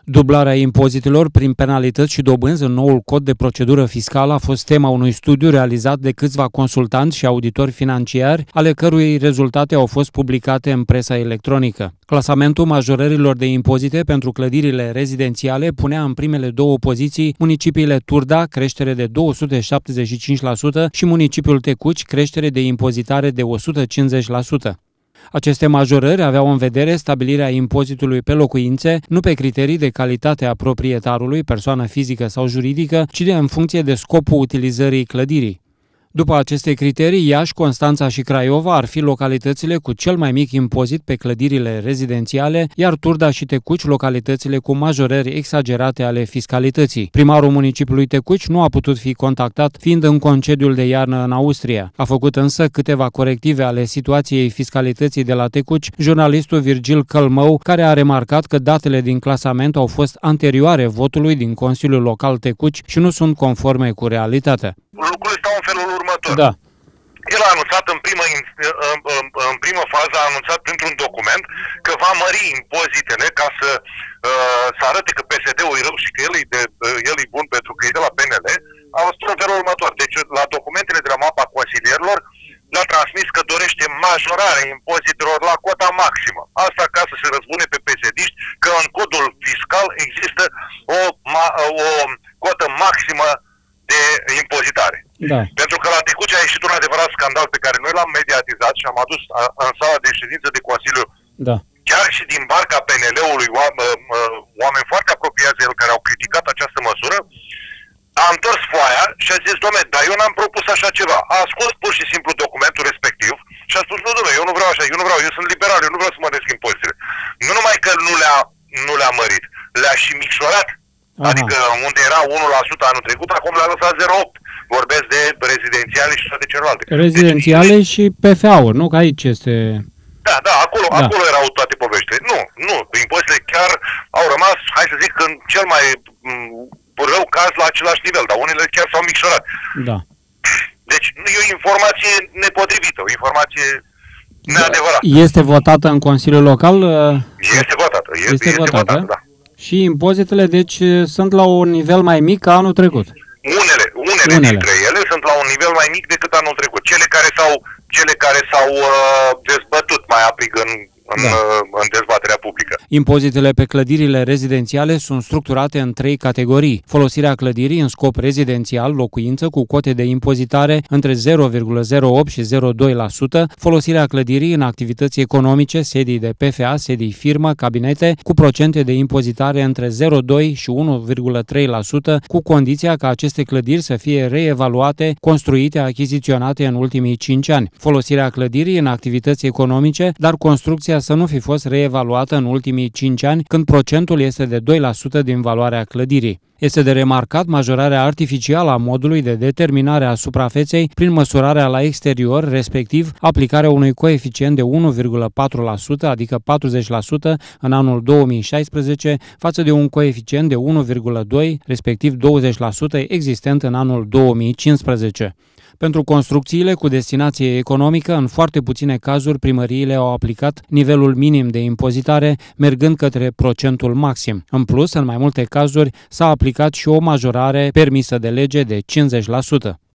Dublarea impozitelor prin penalități și dobânzi în noul cod de procedură fiscală a fost tema unui studiu realizat de câțiva consultanți și auditori financiari, ale cărui rezultate au fost publicate în presa electronică. Clasamentul majorărilor de impozite pentru clădirile rezidențiale punea în primele două poziții municipiile Turda, creștere de 275%, și municipiul Tecuci, creștere de impozitare de 150%. Aceste majorări aveau în vedere stabilirea impozitului pe locuințe, nu pe criterii de calitate a proprietarului, persoană fizică sau juridică, ci în funcție de scopul utilizării clădirii. După aceste criterii, Iași, Constanța și Craiova ar fi localitățile cu cel mai mic impozit pe clădirile rezidențiale, iar Turda și Tecuci localitățile cu majorări exagerate ale fiscalității. Primarul municipiului Tecuci nu a putut fi contactat, fiind în concediul de iarnă în Austria. A făcut însă câteva corective ale situației fiscalității de la Tecuci jurnalistul Virgil Călmău, care a remarcat că datele din clasament au fost anterioare votului din Consiliul Local Tecuci și nu sunt conforme cu realitatea. Lucrurile stau în felul următor. Da. El a anunțat în primă fază, a anunțat printr-un document că va mări impozitele ca să arate că PSD-ul e rău și că el e bun pentru că e de la PNL. A spus în felul următor. Deci la documentele de la mapa consilierilor le-a transmis că dorește majorarea impozitelor la cota maximă. Asta ca să se răzbune pe PSD-iști că în codul fiscal există o cotă maximă de impozitare. Da. Pentru că la Tecuci a ieșit un adevărat scandal pe care noi l-am mediatizat și am adus în sala de ședință de Consiliu, da, chiar și din barca PNL-ului, oameni foarte apropiați de el care au criticat această măsură. A întors foaia și a zis: dom'le, dar eu n-am propus așa ceva. A scos pur și simplu documentul respectiv și a spus: nu, dom'le, eu nu vreau așa, eu sunt liberal, eu nu vreau să măresc impozitele. Nu numai că nu le-a mărit, le-a și micșorat. Aha. Adică unde era 1% anul trecut, acum le-a lăsat 0,8%. Vorbesc de rezidențiale și toate celelalte. Rezidențiale deci, și PFA-uri, nu? Că aici este... Da, acolo erau toate poveștile. Nu, impozitele chiar au rămas, hai să zic, în cel mai rău caz la același nivel, dar unele chiar s-au micșorat. Da. Deci e o informație nepotrivită, o informație neadevărată. Este votată în Consiliul Local? Este votată. Este votată, da. Și impozitele, deci, sunt la un nivel mai mic ca anul trecut? Unele dintre ele sunt la un nivel mai mic decât anul trecut. Cele care s-au dezbătut mai aprig în dezbaterea publică. Impozitele pe clădirile rezidențiale sunt structurate în 3 categorii. Folosirea clădirii în scop rezidențial, locuință, cu cote de impozitare între 0,08 și 0,2%, folosirea clădirii în activități economice, sedii de PFA, sedii firmă, cabinete, cu procente de impozitare între 0,2 și 1,3%, cu condiția ca aceste clădiri să fie reevaluate, construite, achiziționate în ultimii 5 ani. Folosirea clădirii în activități economice, dar construcția să nu fi fost reevaluată în ultimii 5 ani, când procentul este de 2% din valoarea clădirii. Este de remarcat majorarea artificială a modului de determinare a suprafeței prin măsurarea la exterior, respectiv aplicarea unui coeficient de 1,4%, adică 40% în anul 2016, față de un coeficient de 1,2%, respectiv 20% existent în anul 2015. Pentru construcțiile cu destinație economică, în foarte puține cazuri, primăriile au aplicat nivelul minim de impozitare, mergând către procentul maxim. În plus, în mai multe cazuri, s-a aplicat și o majorare permisă de lege de 50%.